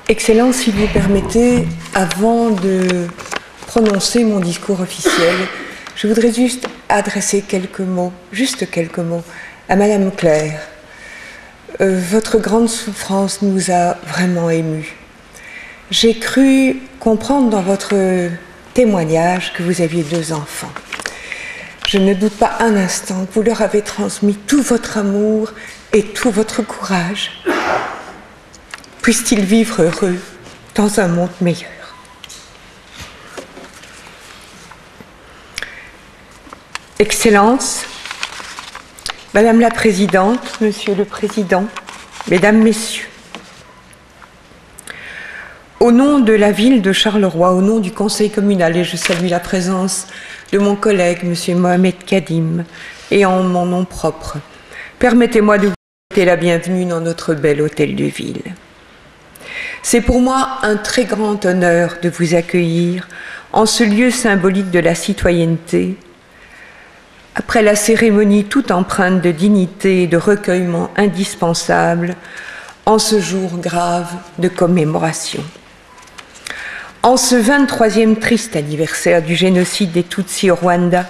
Excellence, si vous permettez, avant de prononcer mon discours officiel, je voudrais juste adresser quelques mots, juste quelques mots, à Madame Claire. Votre grande souffrance nous a vraiment émus. J'ai cru comprendre dans votre témoignage que vous aviez 2 enfants. Je ne doute pas un instant que vous leur avez transmis tout votre amour et tout votre courage. Puissent-ils vivre heureux dans un monde meilleur. Excellence, Madame la Présidente, Monsieur le Président, Mesdames, Messieurs, au nom de la ville de Charleroi, au nom du Conseil communal, et je salue la présence de mon collègue, Monsieur Mohamed Kadim, et en mon nom propre, permettez-moi de vous souhaiter la bienvenue dans notre bel hôtel de ville. C'est pour moi un très grand honneur de vous accueillir en ce lieu symbolique de la citoyenneté, après la cérémonie toute empreinte de dignité et de recueillement indispensable en ce jour grave de commémoration. En ce 23e triste anniversaire du génocide des Tutsis au Rwanda,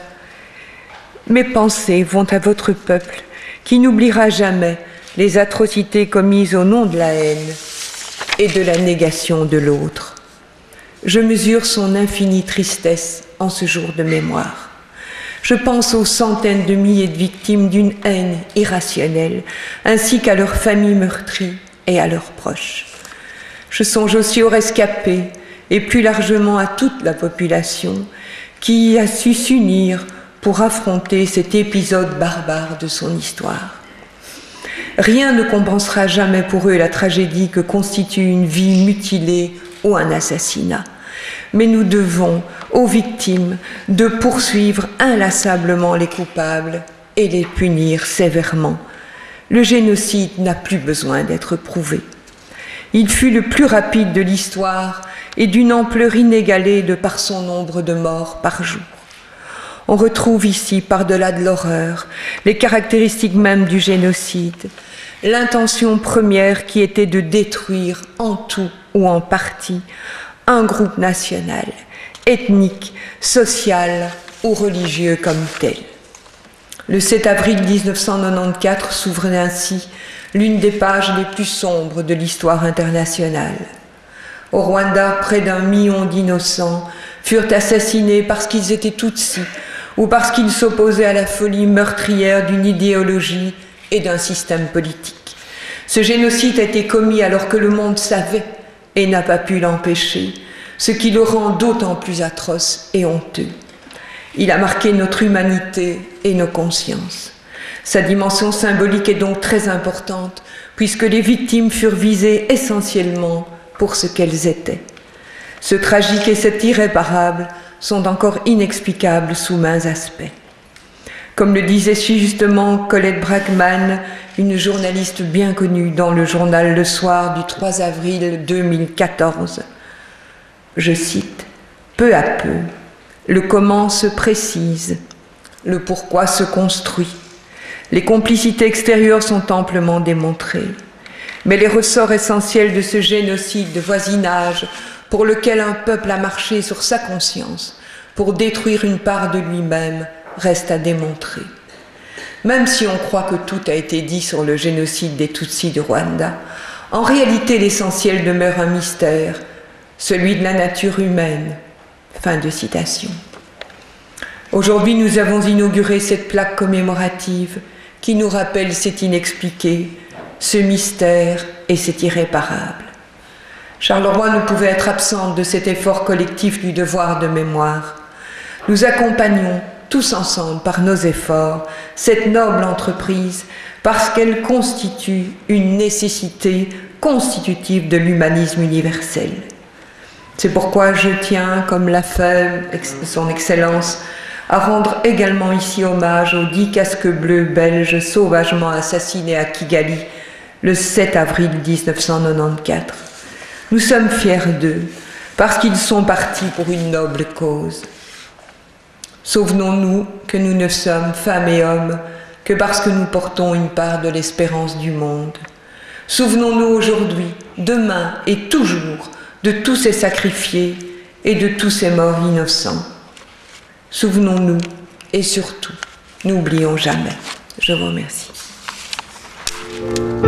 mes pensées vont à votre peuple qui n'oubliera jamais les atrocités commises au nom de la haine et de la négation de l'autre. Je mesure son infinie tristesse en ce jour de mémoire. Je pense aux centaines de milliers de victimes d'une haine irrationnelle, ainsi qu'à leurs familles meurtries et à leurs proches. Je songe aussi aux rescapés et plus largement à toute la population qui a su s'unir pour affronter cet épisode barbare de son histoire. Rien ne compensera jamais pour eux la tragédie que constitue une vie mutilée ou un assassinat. Mais nous devons, aux victimes, de poursuivre inlassablement les coupables et les punir sévèrement. Le génocide n'a plus besoin d'être prouvé. Il fut le plus rapide de l'histoire et d'une ampleur inégalée de par son nombre de morts par jour. On retrouve ici, par-delà de l'horreur, les caractéristiques mêmes du génocide, l'intention première qui était de détruire en tout ou en partie un groupe national, ethnique, social ou religieux comme tel. Le 7 avril 1994 s'ouvre ainsi l'une des pages les plus sombres de l'histoire internationale. Au Rwanda, près d'1 million d'innocents furent assassinés parce qu'ils étaient Tutsis ou parce qu'ils s'opposaient à la folie meurtrière d'une idéologie et d'un système politique. Ce génocide a été commis alors que le monde savait et n'a pas pu l'empêcher, ce qui le rend d'autant plus atroce et honteux. Il a marqué notre humanité et nos consciences. Sa dimension symbolique est donc très importante, puisque les victimes furent visées essentiellement pour ce qu'elles étaient. Ce tragique et cet irréparable sont encore inexplicables sous maints aspects. Comme le disait si justement Colette Brackman, une journaliste bien connue dans le journal Le Soir du 3 avril 2014, je cite, « Peu à peu, le comment se précise, le pourquoi se construit. Les complicités extérieures sont amplement démontrées. Mais les ressorts essentiels de ce génocide de voisinage pour lequel un peuple a marché sur sa conscience pour détruire une part de lui-même restent à démontrer. Même si on croit que tout a été dit sur le génocide des Tutsis du Rwanda, en réalité l'essentiel demeure un mystère, celui de la nature humaine. » Fin de citation. Aujourd'hui, nous avons inauguré cette plaque commémorative qui nous rappelle cet inexpliqué, ce mystère et cet irréparable. Charleroi ne pouvait être absente de cet effort collectif du devoir de mémoire. Nous accompagnons tous ensemble par nos efforts cette noble entreprise parce qu'elle constitue une nécessité constitutive de l'humanisme universel. C'est pourquoi je tiens, comme l'a fait son Excellence, à rendre également ici hommage aux 10 casques bleus belges sauvagement assassinés à Kigali le 7 avril 1994. Nous sommes fiers d'eux, parce qu'ils sont partis pour une noble cause. Souvenons-nous que nous ne sommes, femmes et hommes, que parce que nous portons une part de l'espérance du monde. Souvenons-nous aujourd'hui, demain et toujours de tous ces sacrifiés et de tous ces morts innocents. Souvenons-nous et surtout, n'oublions jamais. Je vous remercie.